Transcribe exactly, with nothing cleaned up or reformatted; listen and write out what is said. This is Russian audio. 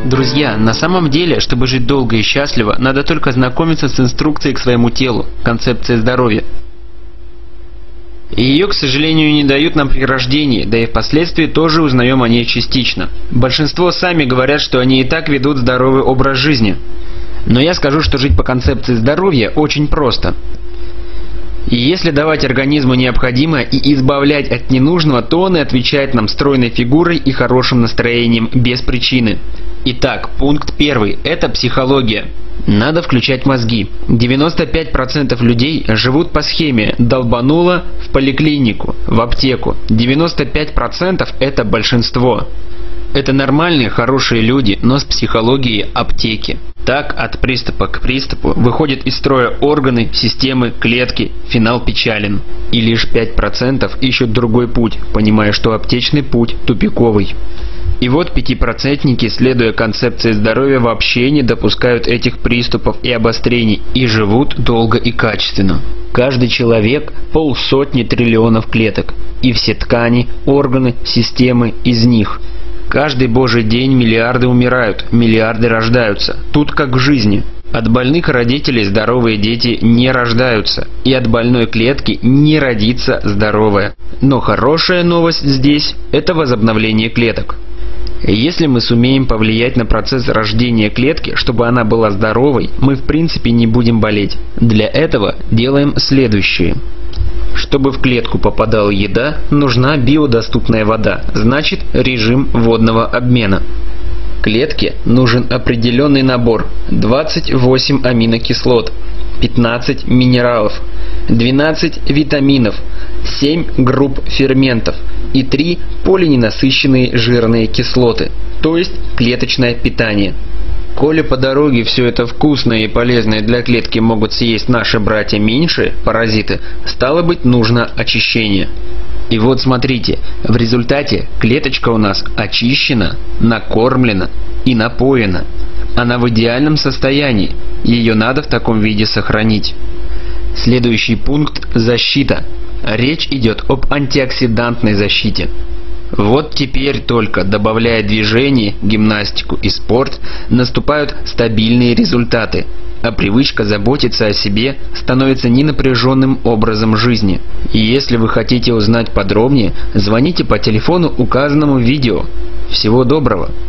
Друзья, на самом деле, чтобы жить долго и счастливо, надо только знакомиться с инструкцией к своему телу, концепцией здоровья. И ее, к сожалению, не дают нам при рождении, да и впоследствии тоже узнаем о ней частично. Большинство сами говорят, что они и так ведут здоровый образ жизни. Но я скажу, что жить по концепции здоровья очень просто. И если давать организму необходимое и избавлять от ненужного, то он и отвечает нам стройной фигурой и хорошим настроением без причины. Итак, пункт первый – это психология. Надо включать мозги. девяносто пять процентов людей живут по схеме «долбануло в поликлинику, в аптеку». девяносто пять процентов – это большинство. Это нормальные, хорошие люди, но с психологией аптеки. Так, от приступа к приступу выходят из строя органы, системы, клетки, финал печален. И лишь пять процентов ищут другой путь, понимая, что аптечный путь тупиковый. И вот пятипроцентники, следуя концепции здоровья, вообще не допускают этих приступов и обострений и живут долго и качественно. Каждый человек – полсотни триллионов клеток, и все ткани, органы, системы из них. Каждый божий день миллиарды умирают, миллиарды рождаются. Тут как в жизни. От больных родителей здоровые дети не рождаются, и от больной клетки не родится здоровая. Но хорошая новость здесь – это возобновление клеток. Если мы сумеем повлиять на процесс рождения клетки, чтобы она была здоровой, мы в принципе не будем болеть. Для этого делаем следующее. Чтобы в клетку попадала еда, нужна биодоступная вода, значит режим водного обмена. Клетке нужен определенный набор: двадцать восемь аминокислот, пятнадцать минералов, двенадцать витаминов, семь групп ферментов и три полиненасыщенные жирные кислоты, то есть клеточное питание. Коли по дороге все это вкусное и полезное для клетки могут съесть наши братья меньшие, паразиты, стало быть, нужно очищение. И вот смотрите, в результате клеточка у нас очищена, накормлена и напоена. Она в идеальном состоянии, ее надо в таком виде сохранить. Следующий пункт – защита. Речь идет об антиоксидантной защите. Вот теперь только, добавляя движение, гимнастику и спорт, наступают стабильные результаты, а привычка заботиться о себе становится ненапряженным образом жизни. И если вы хотите узнать подробнее, звоните по телефону, указанному в видео. Всего доброго!